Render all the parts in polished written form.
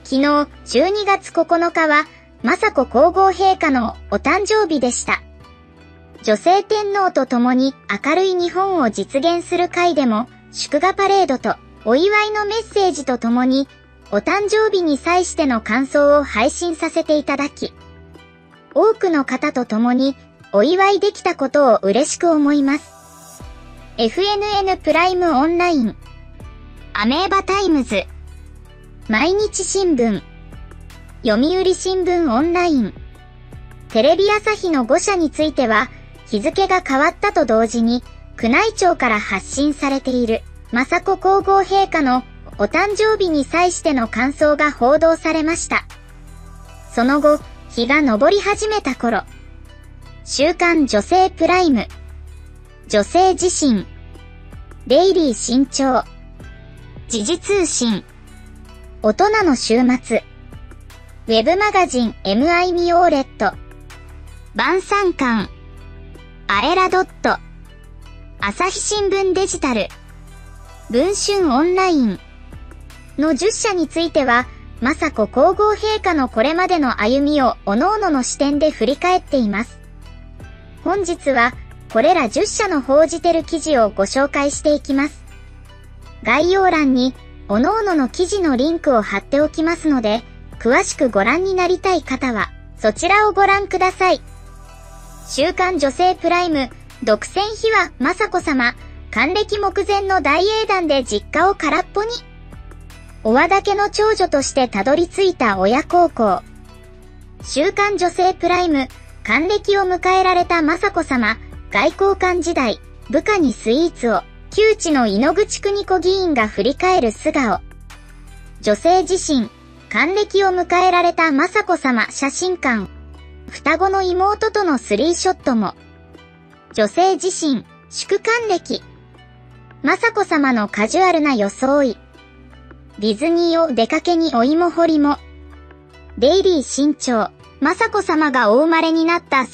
昨日12月9日は、雅子皇后陛下のお誕生日でした。女性天皇と共に明るい日本を実現する会でも、祝賀パレードとお祝いのメッセージとともに、お誕生日に際しての感想を配信させていただき、多くの方と共にお祝いできたことを嬉しく思います。FNN プライムオンライン、アメーバタイムズ、毎日新聞、読売新聞オンライン、テレビ朝日の5社については、日付が変わったと同時に、宮内庁から発信されている、雅子皇后陛下のお誕生日に際しての感想が報道されました。その後、日が昇り始めた頃、週刊女性プライム、女性自身、デイリー新潮、時事通信、大人の週末、ウェブマガジン MI ミオーレット、晩餐館、アエラドット、朝日新聞デジタル、文春オンラインの10社については、雅子皇后陛下のこれまでの歩みを各々の視点で振り返っています。本日は、これら10社の報じてる記事をご紹介していきます。概要欄に、各々の記事のリンクを貼っておきますので、詳しくご覧になりたい方は、そちらをご覧ください。週刊女性プライム、独占秘話雅子さま、還暦目前の大英断で実家を空っぽに。お和田家の長女としてたどり着いた親孝行。週刊女性プライム、還暦を迎えられた雅子さま、外交官時代、部下にスイーツを、旧知の井ノ口邦子議員が振り返る素顔。女性自身、還暦を迎えられた雅子さま写真館。双子の妹とのスリーショットも。女性自身、祝還暦。雅子さまのカジュアルな装い。ディズニーを出かけにお芋掘りも。デイリー新潮。雅子さまがお生まれになった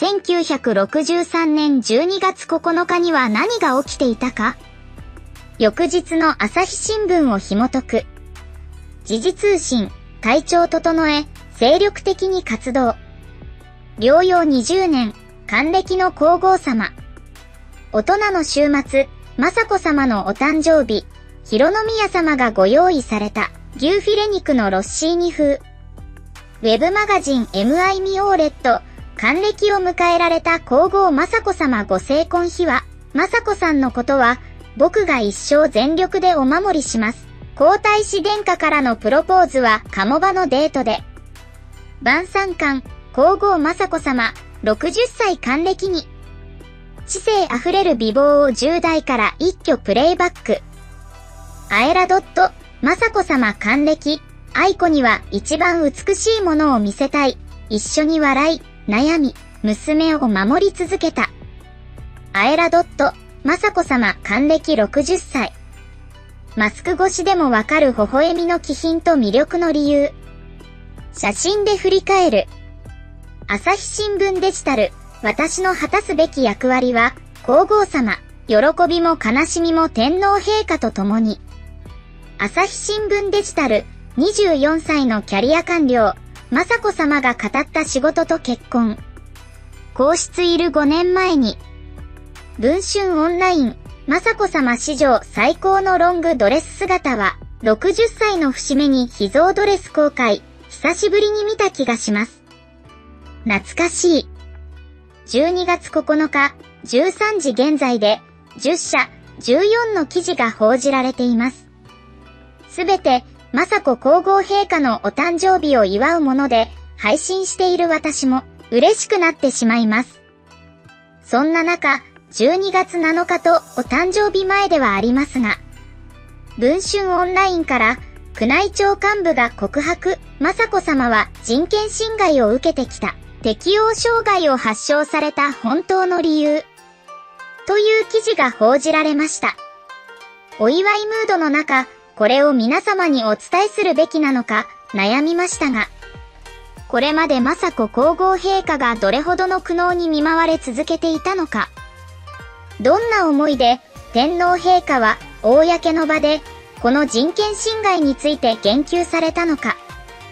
1963年12月9日には何が起きていたか？翌日の朝日新聞を紐解く。時事通信、体調整え、精力的に活動。療養20年、還暦の皇后さま。大人の週末、雅子さまのお誕生日、浩宮さまがご用意された牛フィレ肉のロッシーニ風。ウェブマガジン MI ミオーレット、還暦を迎えられた皇后雅子さまご成婚秘話。雅子さんのことは、僕が一生全力でお守りします。皇太子殿下からのプロポーズは鴨場のデートで。晩餐館、皇后雅子さま、60歳還暦に。知性あふれる美貌を10代から一挙プレイバック。アエラドット、雅子さま還暦。愛子には一番美しいものを見せたい。一緒に笑い、悩み、娘を守り続けた。アエラドット、雅子さま還暦60歳。マスク越しでもわかる微笑みの気品と魅力の理由。写真で振り返る。朝日新聞デジタル、私の果たすべき役割は、皇后さま、喜びも悲しみも天皇陛下と共に。朝日新聞デジタル、24歳のキャリア官僚、雅子さまが語った仕事と結婚。皇室いる5年前に。文春オンライン、雅子さま史上最高のロングドレス姿は、60歳の節目に秘蔵ドレス公開、久しぶりに見た気がします。懐かしい。12月9日、13時現在で、10社、14の記事が報じられています。すべて、雅子皇后陛下のお誕生日を祝うもので、配信している私も、嬉しくなってしまいます。そんな中、12月7日とお誕生日前ではありますが、文春オンラインから、宮内庁幹部が告白、雅子さまは人権侵害を受けてきた、適応障害を発症された本当の理由、という記事が報じられました。お祝いムードの中、これを皆様にお伝えするべきなのか悩みましたが、これまで雅子皇后陛下がどれほどの苦悩に見舞われ続けていたのか、どんな思いで天皇陛下は公の場でこの人権侵害について言及されたのか、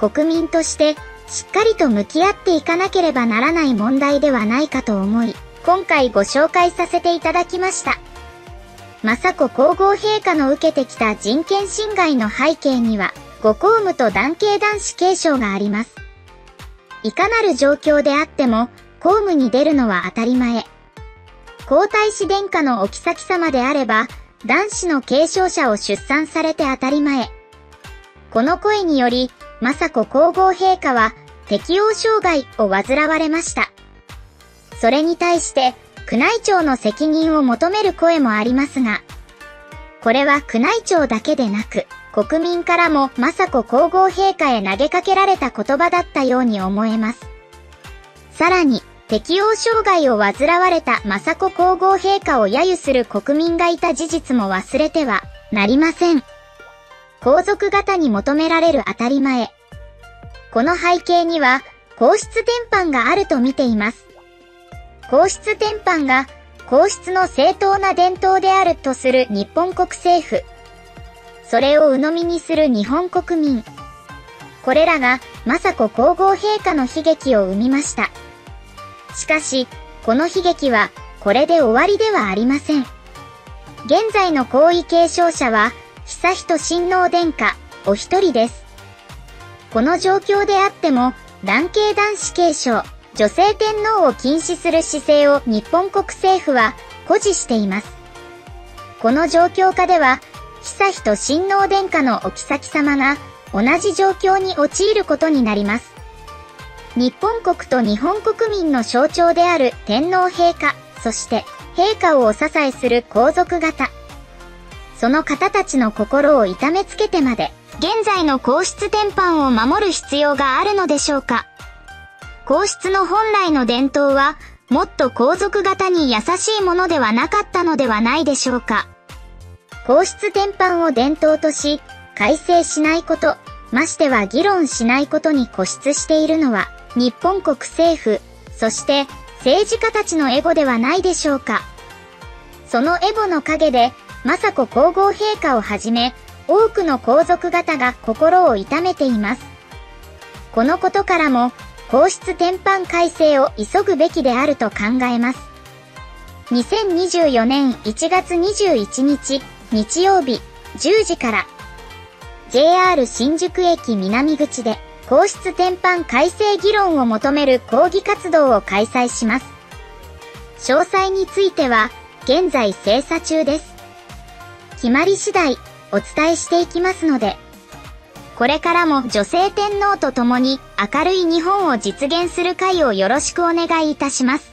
国民としてしっかりと向き合っていかなければならない問題ではないかと思い、今回ご紹介させていただきました。雅子皇后陛下の受けてきた人権侵害の背景には、ご公務と男系男子継承があります。いかなる状況であっても、公務に出るのは当たり前。皇太子殿下のお妃様であれば、男子の継承者を出産されて当たり前。この声により、雅子皇后陛下は適応障害を患われました。それに対して、宮内庁の責任を求める声もありますが、これは宮内庁だけでなく、国民からも雅子皇后陛下へ投げかけられた言葉だったように思えます。さらに、適応障害を患われた雅子皇后陛下を揶揄する国民がいた事実も忘れてはなりません。皇族方に求められる当たり前。この背景には、皇室典範があると見ています。皇室典範が皇室の正当な伝統であるとする日本国政府。それを鵜呑みにする日本国民。これらが雅子皇后陛下の悲劇を生みました。しかし、この悲劇はこれで終わりではありません。現在の皇位継承者は悠仁親王殿下お一人です。この状況であっても男系男子継承、女性天皇を禁止する姿勢を日本国政府は誇示しています。この状況下では、悠仁親王殿下のお妃様が同じ状況に陥ることになります。日本国と日本国民の象徴である天皇陛下、そして陛下をお支えする皇族方。その方たちの心を痛めつけてまで、現在の皇室典範を守る必要があるのでしょうか。皇室の本来の伝統は、もっと皇族方に優しいものではなかったのではないでしょうか。皇室典範を伝統とし、改正しないこと、ましては議論しないことに固執しているのは、日本国政府、そして政治家たちのエゴではないでしょうか。そのエゴの陰で、雅子皇后陛下をはじめ、多くの皇族方が心を痛めています。このことからも、皇室典範改正を急ぐべきであると考えます。2024年1月21日、日曜日、10時から、JR 新宿駅南口で、皇室典範改正議論を求める抗議活動を開催します。詳細については、現在精査中です。決まり次第、お伝えしていきますので、これからも女性天皇と共に明るい日本を実現する会をよろしくお願いいたします。